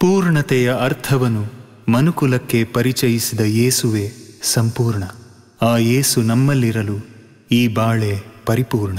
ಪೂರ್ಣತೆಯ ಅರ್ಥವನ್ನು ಮನುಕುಲಕ್ಕೆ ಪರಿಚಯಿಸಿದ ಯೇಸುವೆ ಸಂಪೂರ್ಣ. ಆ ಯೇಸು ನಮ್ಮಲ್ಲಿರಲು ಈ ಬಾಳೆ ಪರಿಪೂರ್ಣ.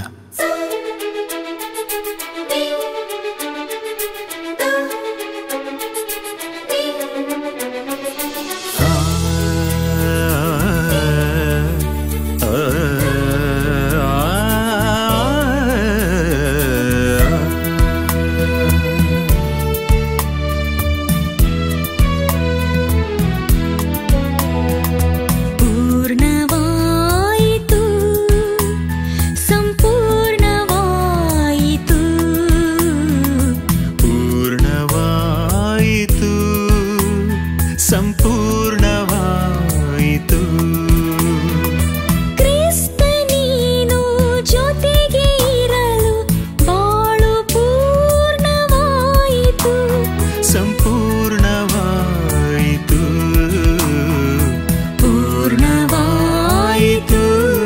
ಸಂಪೂರ್ಣವಾಯಿತು. ಕ್ರಿಸ್ತ ನೀನು ಜೊತೆಗೆ ಇರಲು ಬಾಳು ಪೂರ್ಣವಾಯಿತು. ಸಂಪೂರ್ಣವಾಯಿತು, ಪೂರ್ಣವಾಯಿತು.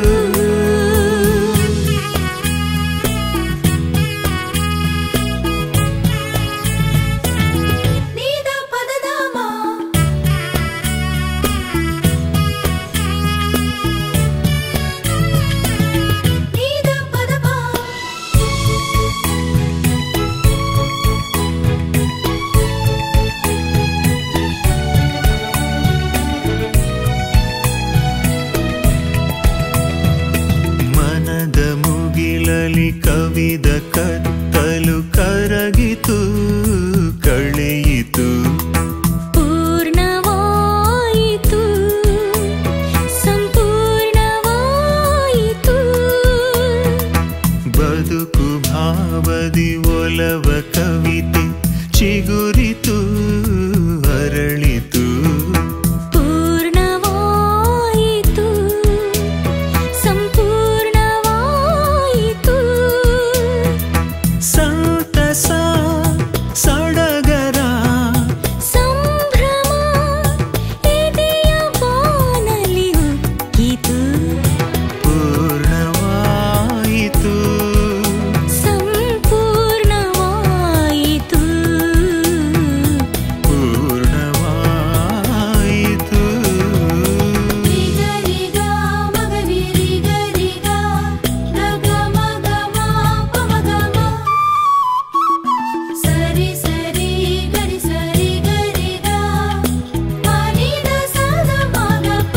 ಕವಿದ ಕತ್ತಲು ಕರಗಿತು, ಕಳೆಯಿತು. ಪೂರ್ಣವಾಯಿತು, ಸಂಪೂರ್ಣವಾಯಿತು. ಬದುಕು ಭಾವದಿ ಒಲವ ಕವಿತೆ ಚಿಗುರಿತು, ಅರಳಿತು. ಪೂರ್ಣವಾಯಿತು, ಸಂಪೂರ್ಣವಾಯಿತು. ಸಂತಸ ಸಡಗರ ಸಂಭ್ರಮ ಎದೆಯ ಬಾನಲಿ ಉಕ್ಕಿತು. ಪೂರ್ಣವಾಯಿತು, ಸಂಪೂರ್ಣವಾಯಿತು, ಪೂರ್ಣವಾಯಿತು. ರಿಗ ಮಗನಿ ರಿಗ ರಿಗ ಗಗ ಮಗ ಮ ಪಮ ಗಮ ಸರಿ ಸರಿ ಗರಿ ಸರಿ ಗರಿಗ ಮನಿದ ಸದ ಮಗ ಪ.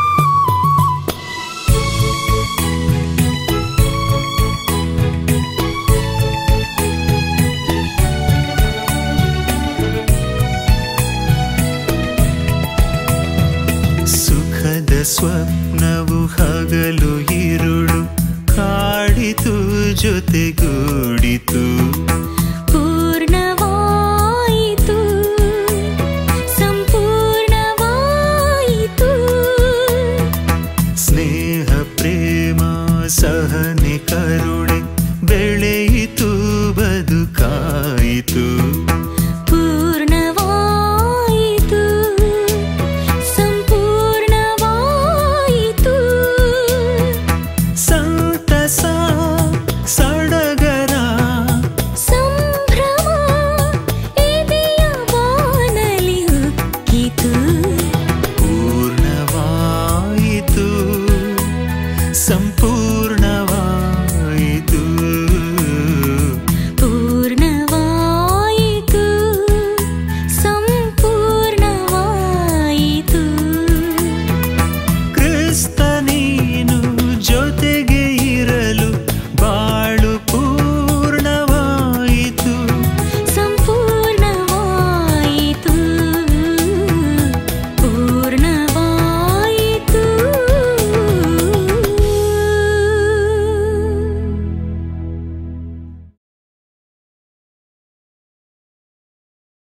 ಸುಖದ ಸ್ವಪ್ನವು ಹಗಲು ಇರುಳು ಕಾಡಿತು, ಜೊತೆಗೂಡಿತು.